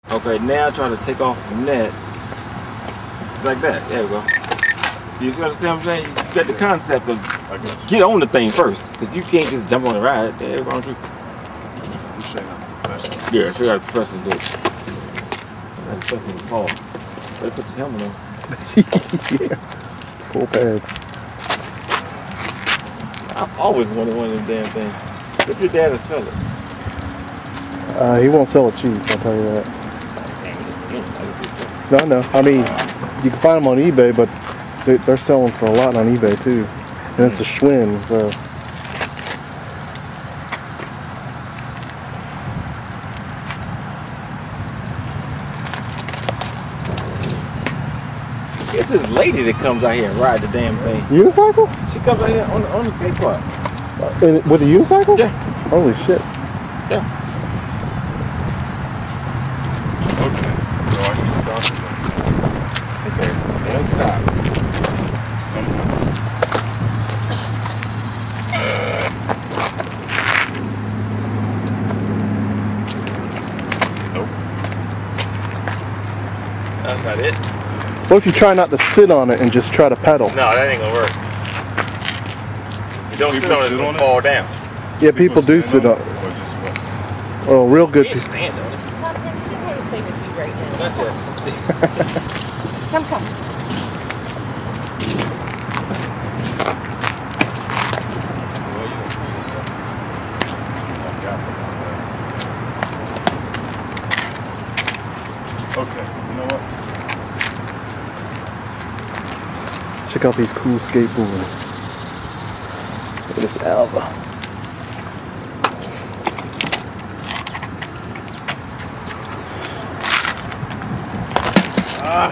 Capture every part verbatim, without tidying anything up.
Okay, now try to take off the net. Like that. There we go. You see what I'm saying? You get the concept of get on the thing first. Because you can't just jump on the ride. There we go. You should have professional. Yeah, should have professional do it. That's professional Paul. Better put the helmet on. Yeah. Full pads. I've always wanted one of them damn things. If your dad will sell it. Uh, he won't sell it cheap, I'll tell you that. No, no. I mean, you can find them on eBay, but they, they're selling for a lot on eBay too. And it's a Schwinn, so. It's this lady that comes out here and ride the damn thing. Unicycle? She comes out here on the, on the skate park. Uh, in, with a unicycle? Yeah. Holy shit. Yeah. Okay, so I can stop it. Okay, don't stop. Somehow. Nope. That's not it. What if you try not to sit on it and just try to pedal? No, that ain't gonna work. You don't People sit on it, it's sit gonna on it? fall down. Yeah, people, people do sit on it. Or just what? Well, real good You can't people. stand on it. Mom, can you want to play with you right now? That's it. Come, come. Okay, you know what? Check out these cool skateboards. Look at this Alva. Ah!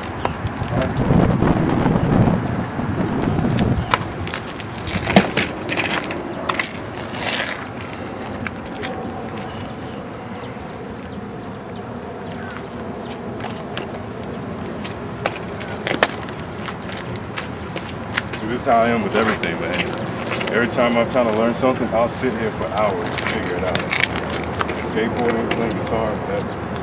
This is how I am with everything, man. Every time I'm trying to learn something, I'll sit here for hours to figure it out. Skateboarding, playing guitar, whatever.